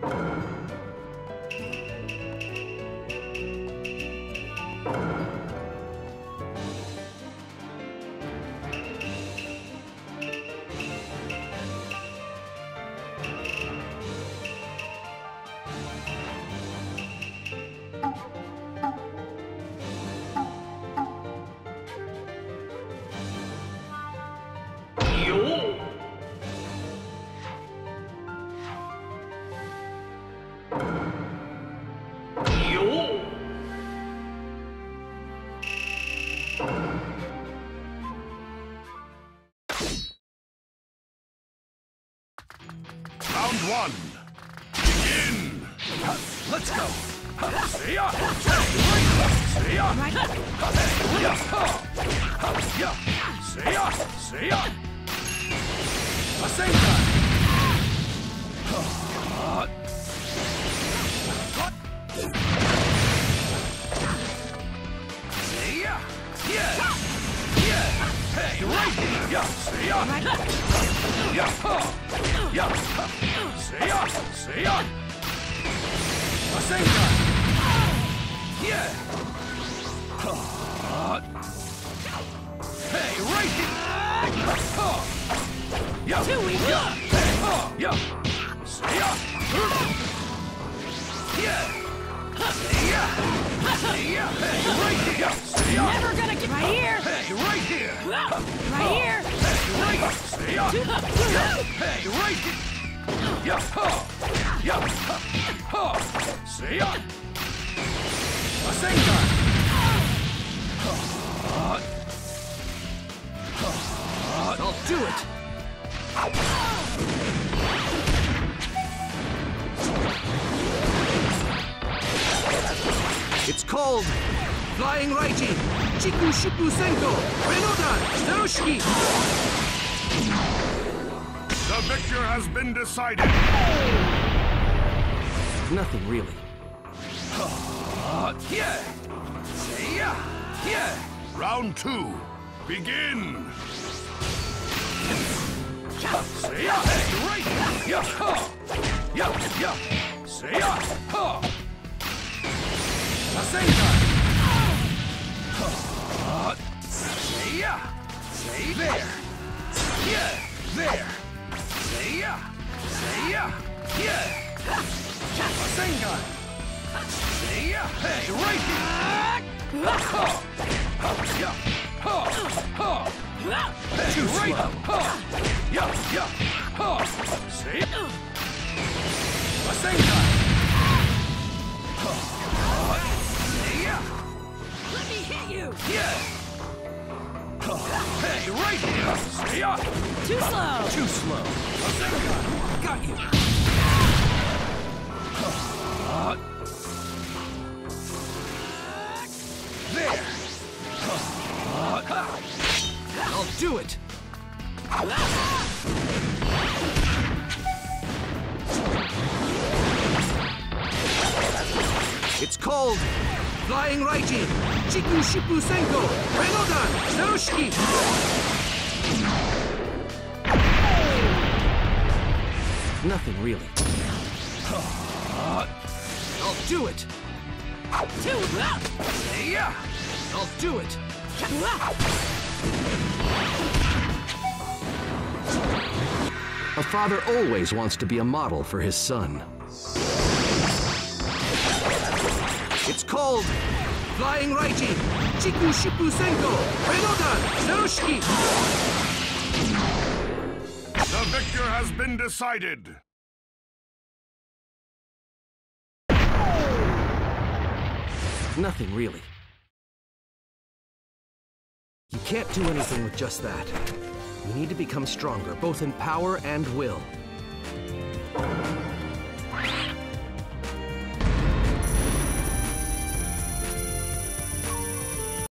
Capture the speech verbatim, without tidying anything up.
Round one. Begin. Let's go. See ya. See ya. See ya. See ya. Rasengan. See ya. Yeah. Yeah. Hey, right here. Yeah. See ya. Yeah. Yeah. See ya. See ya. Rasengan. Yeah. Hey, right here. Yeah. Two we go. Yeah. See ya. Yeah. See ya. See ya. Hey, right here. See ya. Never gonna get right here. Hey, right here. Right here. Hey, right. See ya. Yeah. Hey, right here. Yeah. Yeah. See ya. Rasengan. I'll do it! It's called Flying Raiji, Chiku Shipu Senko, Renodan, Zeroshiki! The victor has been decided. Nothing really. Yeah. See ya. Yeah. Round two. Begin. See ya. Hey, right. Yeah. Huh. Yeah. Yeah. See ya. Huh. Rasengan. Huh. See ya. See there. Yeah. There. See ya. See ya. Yeah. Rasengan. See ya. Hey, right here. Huh. Yeah. Huh. Huh. Hey, Too right. slow. Huh. Yeah. Yeah. Huh. See ya. Rasengan. Huh. See ya. Let me hit you. Yeah. Huh. Hey, right here. See ya. Too slow. Too slow. Rasengan. Got you! Huh. There. Huh. I'll do it! It's called Flying Raiji, Chiku Shipu Senko, Renodan, Zeroshiki! Nothing really. I'll do it! Two. See ya. I'll do it! A father always wants to be a model for his son. It's called Flying Raiji, Chiku Shipu Senko, Renodan, Zeroshiki! The victor has been decided. Nothing really. You can't do anything with just that. You need to become stronger, both in power and will.